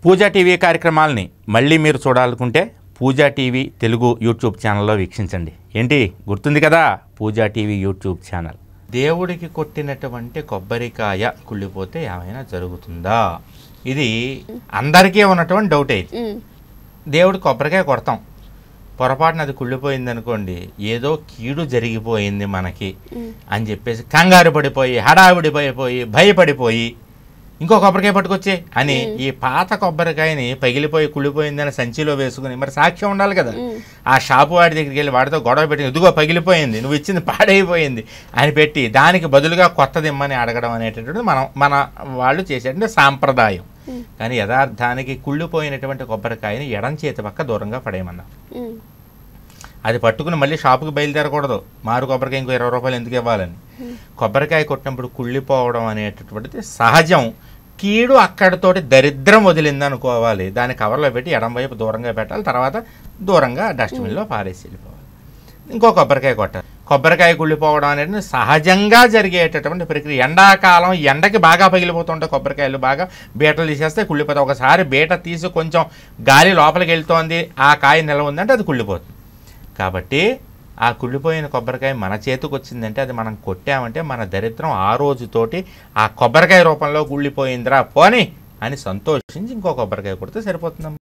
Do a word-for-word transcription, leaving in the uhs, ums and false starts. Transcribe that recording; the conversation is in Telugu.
పూజా టీవీ కార్యక్రమాలని మళ్ళీ మీరు చూడాలనుకుంటే పూజా టీవీ తెలుగు యూట్యూబ్ ఛానల్లో వీక్షించండి. ఏంటి గుర్తుంది కదా, పూజా టీవీ యూట్యూబ్ ఛానల్. దేవుడికి కొట్టినటువంటి కొబ్బరికాయ కుళ్ళిపోతే ఏమైనా జరుగుతుందా? ఇది అందరికీ ఉన్నటువంటి డౌట్. అయితే దేవుడి కొబ్బరికాయ కొడతాం, పొరపాటున అది కుళ్ళిపోయింది అనుకోండి, ఏదో కీడు జరిగిపోయింది మనకి అని చెప్పేసి కంగారు పడిపోయి హడావిడిపోయిపోయి భయపడిపోయి ఇంకో కొబ్బరికాయ పట్టుకొచ్చే అని ఈ పాత కొబ్బరికాయని పగిలిపోయి కుళ్ళిపోయిందని సంచిలో వేసుకుని, మరి సాక్ష్యం ఉండాలి కదా, ఆ షాపు వాడి దగ్గరికి వెళ్ళి వాడితో గొడవ పెట్టి ఇదిగో పగిలిపోయింది, నువ్వు ఇచ్చింది పాడైపోయింది అని పెట్టి దానికి బదులుగా కొత్తది ఇమ్మని అడగడం అనేటటువంటిది మనం మన వాళ్ళు చేసేటువంటి సాంప్రదాయం. కానీ యథార్థానికి కుళ్ళిపోయినటువంటి కొబ్బరికాయని ఎడం చేతి పక్క దూరంగా పడేయమన్నా. అది పట్టుకుని మళ్ళీ షాపుకి బయలుదేరకూడదు, మారు కొబ్బరికాయ ఇంకో ఇరవై రూపాయలు ఎందుకు ఇవ్వాలని. కొబ్బరికాయ కొట్టినప్పుడు కుళ్ళిపోవడం అనేటటువంటిది సహజం. కీడు అక్కడితోటి దరిద్రం వదిలింది అనుకోవాలి. దాన్ని కవర్లో పెట్టి ఎడం వైపు దూరంగా పెట్టాలి, తర్వాత దూరంగా డస్ట్బిన్లో పారేసి వెళ్ళిపోవాలి. ఇంకో కొబ్బరికాయ కొట్టాలి. కొబ్బరికాయ కుళ్ళిపోవడం అనేది సహజంగా జరిగేటటువంటి ప్రక్రియ. ఎండాకాలం ఎండకి బాగా పగిలిపోతుంటాయి కొబ్బరికాయలు, బాగా బీటలు తీసేస్తే కుళ్ళిపోతాయి. ఒకసారి బీట తీసి కొంచెం గాలి లోపలికి వెళ్తోంది, ఆ కాయ నిలవ ఉందంటే అది కుళ్ళిపోతుంది. కాబట్టి ఆ కుళ్ళిపోయిన కొబ్బరికాయ మన చేతికి వచ్చిందంటే అది మనం కొట్టామంటే మన దరిద్రం ఆ రోజుతోటి ఆ కొబ్బరికాయ రూపంలో కుళ్ళిపోయిందిరా పోని అని సంతోషించి ఇంకో కొబ్బరికాయ కొడితే సరిపోతుందమ్మా.